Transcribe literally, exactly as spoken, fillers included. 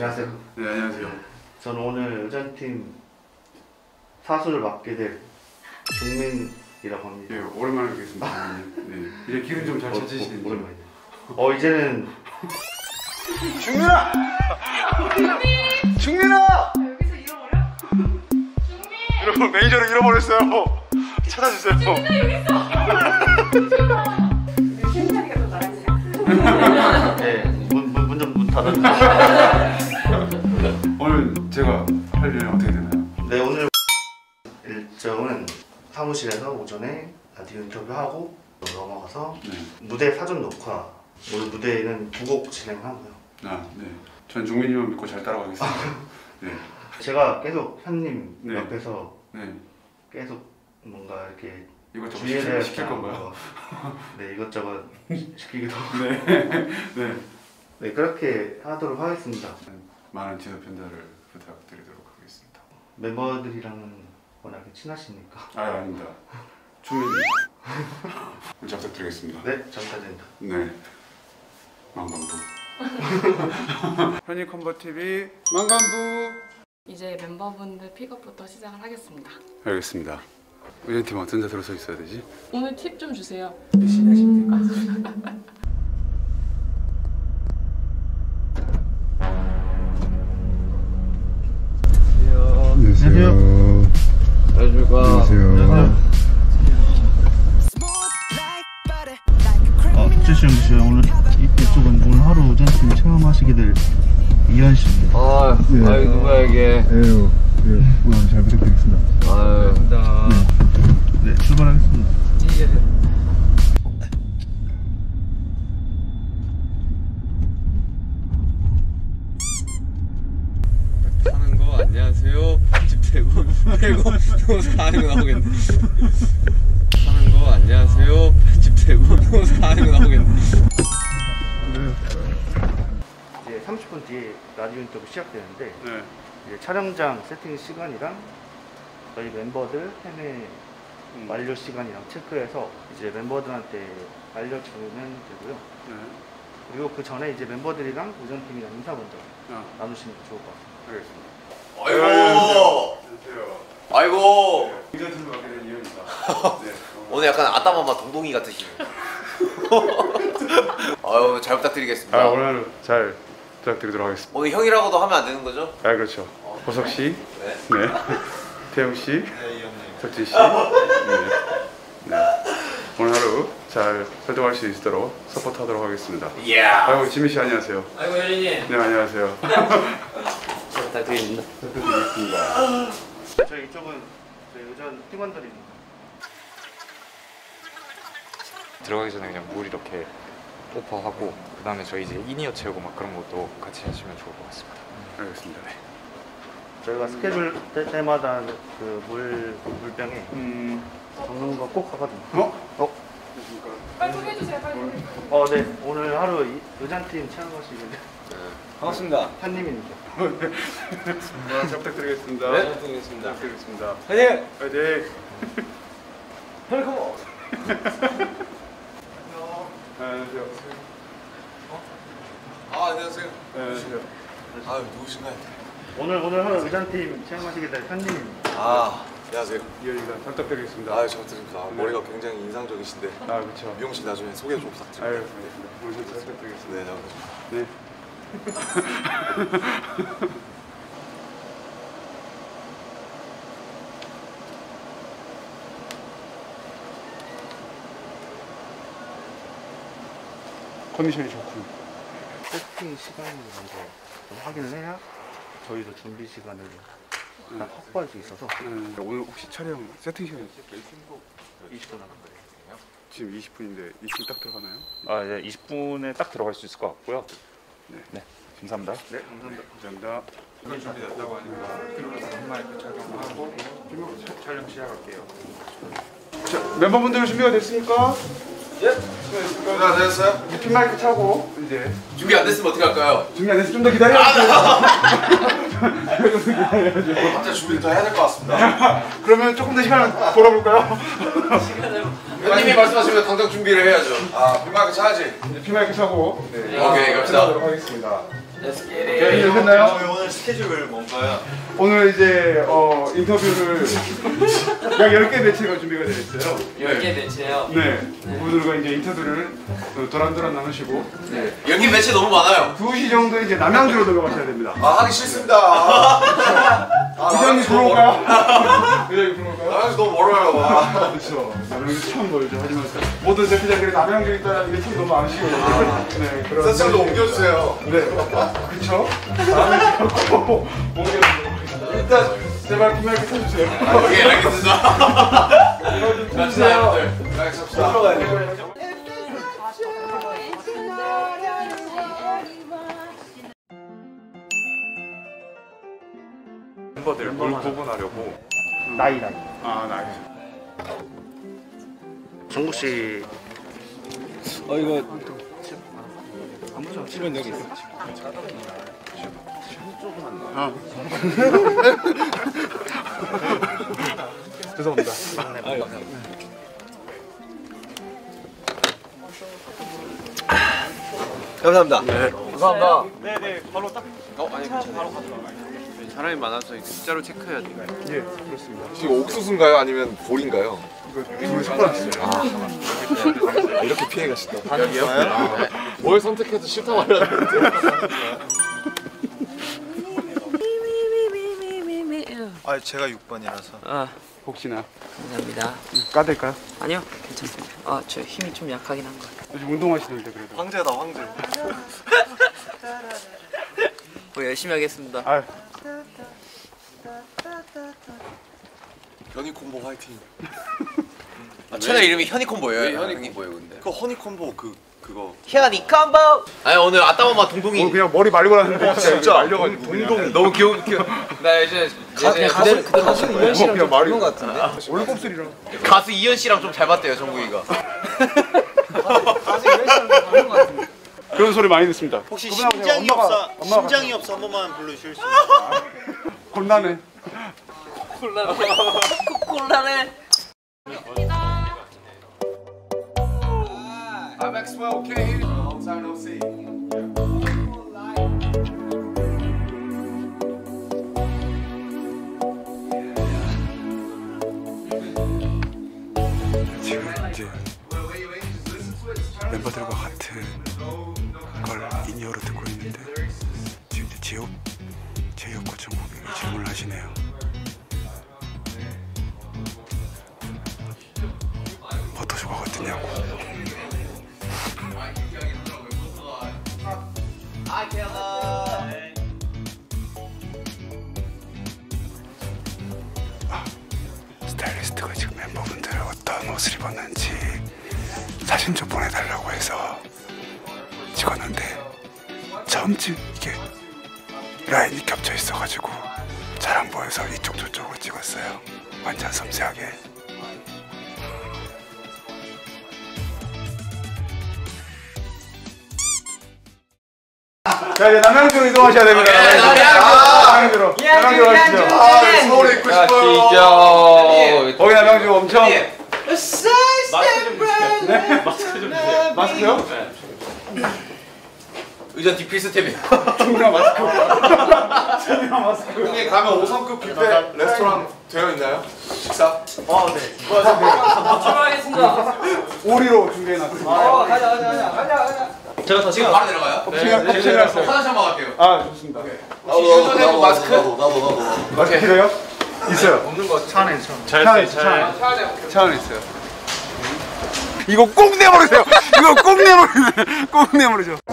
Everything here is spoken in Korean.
안녕하세요. 네, 안녕하세요. 저는 오늘 의전팀 사수를 맡게 될 종민이라고 합니다. 네, 오랜만에 뵙겠습니다. 네, 이제 길은 좀 잘 찾으시는지. 오랜만이네. 어, 이제는 중민아! 중민아! 여기서 잃어버려? 중민! 여러분, 매니저를 잃어버렸어요. 찾아주세요. 중민아 여기 있어! 신나리가 더 나가지. 네, 문, 문, 문 좀 문 닫아주세요. 오늘 제가 할 일은 어떻게 되나요? 네, 오늘 일정은 사무실에서 오전에 라디오 인터뷰하고 넘어가서 네. 무대 사전 녹화. 오늘 무대에는 두 곡 진행하고요. 아, 네. 전 종민이만 믿고 잘 따라가겠습니다. 네. 제가 계속 현님 네. 옆에서 네. 계속 뭔가 이렇게 이것저것 주의를 시킬, 시킬 건가요? 네, 이것저것 시키기도 하고. 네. 네. 네, 그렇게 하도록 하겠습니다. 많은 지도 편달을 부탁드리도록 하겠습니다. 멤버들이랑은 워낙에 친하시니까. 아, 아닙니다. 종민이. 잘 부탁드리겠습니다. 네, 전타입니다. 네. 망간부. 현이 컨버티비 망간부. 이제 멤버분들 픽업부터 시작을 하겠습니다. 알겠습니다. 의전팀 어떤 자세로 서 있어야 되지? 오늘 팁 좀 주세요. 열심히 하시면 될것 안녕하세요. 안녕하십니까. 안녕하세요. 아, 주시 형씨 오늘 이, 이쪽은 오늘 하루 의전팀 체험하시게 될 이현 씨입니다. 아, 네. 아유 누구야 이게? 에휴, 네, 오늘 잘 부탁드리겠습니다. 아유, 네, 네 출발하겠습니다. 하는 거 안녕하세요. 편집되고 되고 너무 사는 거 나오겠네. 하는 거 안녕하세요. 편집되고 너무 사는 거 나오겠네. 이제 삼십 분 뒤에 라디오 인터뷰 시작되는데 네. 이제 촬영장 세팅 시간이랑 저희 멤버들 헤매 음. 완료 시간이랑 체크해서 이제 멤버들한테 알려주면 되고요. 네. 그리고 그 전에 이제 멤버들이랑 의전팀이랑 인사 먼저 아, 나누시는 게 좋을 것 같습니다. 알겠습니다. 아이고, 안녕하세요. 아이고. 의전팀을 맡게 된 이현입니다. 네. 오늘 약간 아따마마 동동이 같으시네요. 아유, 잘 부탁드리겠습니다. 아, 오늘 하루 잘 부탁드리도록 하겠습니다. 오늘 형이라고도 하면 안 되는 거죠? 아, 그렇죠. 보석 씨, 네. 네. 태영 씨, 네, 이 형님. 석진 씨. 네. 네. 오늘 하루 잘 활동할 수 있도록 서포트하도록 하겠습니다. 이야. 아이고, 지민 씨 안녕하세요. 아이고, 혜린이. 네, 안녕하세요. 부탁드립니다. 부탁드리겠습니다. 저희 이쪽은 저희 의전 팀원들입니다. 들어가기 전에 그냥 물 이렇게 오퍼하고 그 다음에 저희 이제 이니어 채우고 막 그런 것도 같이 하시면 좋을 것 같습니다. 알겠습니다. 네. 저희가 스케줄 때, 때마다 그 물 물병에 음, 적는 거 꼭 하거든요. 어? 어? 빨리 소개해주세요. 빨리 소개해주세요. 어, 네. 오늘 하루 이- 의전팀 체험하시게 될 반갑습니다. 현님입니다. 네, 잘 부탁드리겠습니다. 네, 부탁드리겠습니다. 부탁드리겠습니다. 화이팅! 화이팅! 헬컴. 안녕하세요. 아, 안녕하세요. 네, 안녕하세요. 아유, 누구신가요? 오늘 오늘 하루 의전팀 체험하시게 될 현님입니다. 아, 안녕하세요. 이현이가 잘 부탁드리겠습니다. 아유, 잘 부탁드립니다. 아, 머리가 굉장히 인상적이신데 아, 그렇죠. 미용실 나중에 소개 좀 아유, 부탁드립니다. 알겠습니다. 오늘 잘 부탁드리겠습니다. 네, 잘 부탁드립니다. 네. 컨디션이 좋군. 세팅 시간을 먼저 좀 확인을 해야 저희도 준비 시간을 다 확보할 수 있어서 음, 오늘 혹시 촬영 세팅 시간 이십 분 남았어요. 지금 이십 분인데 이십 분 딱 들어가나요? 아, 네, 이십 분에 딱 들어갈 수 있을 것 같고요. 네. 네, 감사합니다. 네, 감사합니다. 감사합니다. 이건 준비됐다고 하니까 한 마이크 착용하고 필요 촬영 시작할게요. 자, 멤버분들 준비가 됐습니까? 예? 준비됐습니까? 네, 됐어요? 이제 핀 마이크 차고 이제 준비 안 됐으면 어떻게 할까요? 준비 안 됐으면 좀 더 기다려야죠. 갑자기 준비를 더 해야 될 것 같습니다. 그러면 조금 더 시간 벌어볼까요? 형님이 말씀하시면 당장 준비를 해야죠. 아, 빈마이크 차야지. 이제 핀 마이크 차고 네. 오케이, 갑시다. 하도록 하겠습니다. 오케이, 됐나요? 오늘 스케줄 뭔가요? 오늘 이제 어, 인터뷰를 약 열 개 매체가 준비가 되어 있어요. 열 개 매체요? 네. 그분들과 이제 인터뷰를 도란도란 나누시고 네. 여기 매체 너무 많아요. 두 시 정도 이제 남양주로 들어가셔야 됩니다. 아 하기 싫습니다. 아, 부장님 불러올까요? 부장님 불러올까요? 남양주 너무 멀어요. 와. 그렇죠. 남양주 참 멀죠. 하지만 모든 대표자들이 남양주에 있다는 게 참 너무 아쉬워요. 네, 그런. 세상도 옮겨주세요. 네, 그렇죠. 다음에 꼭 옮겨주도록 하겠습니다. 일단 제발 비말게 쳐주세요. 오케이 알겠습니다. 주세요. 네, 들어가야 돼요. 멤버들 뭘 구분하려고 나이 나이. 아 나이. 정국 씨 어 이거 치면 여기 있어. 죄송합니다. 감사합니다. 감사합니다. 네네 바로 딱. 어 아니 바로 가져가. 사람이 많아서 숫자로 체크해야 돼. 예, 그렇습니다. 지금 옥수수인가요? 아니면 볼인가요? 이거 둘이 섞어놨어요. 이렇게 피해 가신다. 반응이요? 뭘 선택해도 싫다고 하려는데. 아 제가 육 번이라서. 아 혹시나 감사합니다. 까댈까요? 아니요 괜찮습니다. 아 저 힘이 좀 약하긴 한 거. 요즘 운동하시던데 그래도. 황제다 황제. 뭐 열심히 하겠습니다. 아, 현이 콤보 화이팅. 아, 채널 이름이 현이콤보예요. 왜 현이 콤보예요 근데? 그 허니콤보 그 그거. 현이 컴보. 아니 오늘 아따마마 동동이. 어, 그냥 머리 말리고 나는데 진짜 말려가지고 동동 너무 귀여운 귀여. 나 이제 그대 그대 가수 이현 씨랑 좀 닮은 것 같은데. 원래 곱슬이랑. 가수 이현 씨랑 좀 잘 봤대요 정국이가. 가수 이현 씨랑 좀 닮은 것 같은데. 그런 소리 많이 듣습니다. 혹시 그분하고 제가 심장이 엄마가- 없어 엄마가 심장이 없어 한 번만 불러주실 수 있어요? 곤란해. 콜라네. 콜라네. I'm Maxwell K. Long time no see. 지금 이제 멤버들과 같은 걸 인이어로 듣고 있는데 지금 이제 제협 제협과 정국에게 질문을 하시네요. 포토쇼가 어떠냐고. 스타일리스트가 지금 멤버분들 어떤 옷을 입었는지 사진 좀 보내달라고 해서 찍었는데 점점 이게 라인이 겹쳐 있어가지고 잘 안 보여서 이쪽 저쪽으로 찍었어요. 완전 섬세하게. 자 이제 남양주로 이동하셔야 됩니다. 남양주로. 남양주로 가시죠. 아 서울에 있고 싶어요. 거기 남양주 엄청. 마스크 좀 주세요. 마스크요? 의자 디필스템이에요. 충분한 마스크. 충분한 마스크. 형님 가면 오 성급 뷔페 레스토랑 되어 있나요? 식사? 출발하겠습니다. 오리로 준비해놨습니다. 어 가자 가자 가자 가자 가자. 제가 더 지금 바로 내려가요? 컵싱했어요. 화장실 한번 갈게요. 아 좋습니다. 혹시 유전해도 마스크? 마스크 필요해요? 있어요. 없는 거 차 안에 있어. 차 안에 있어. 차 안에 있어요. 이거 꼭 내버리세요. 이거 꼭 내버리세요. 꼭 내버리죠.